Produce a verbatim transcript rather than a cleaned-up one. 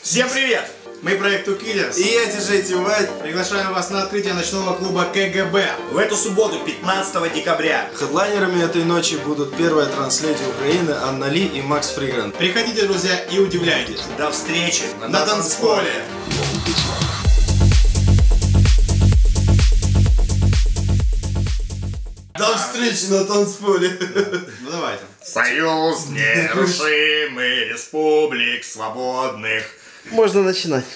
Всем привет! Мы проект Two Killers. И я, диджей Тим Вайт. Приглашаем вас на открытие ночного клуба КГБ в эту субботу, пятнадцатого декабря. Хедлайнерами этой ночи будут первая транследи Украины Анна Ли и Макс Фригрант. Приходите, друзья, и удивляйтесь. До встречи на, на танцполе. До встречи на танцполе. Ну давайте. Союз нерушимый республик свободных. Можно начинать.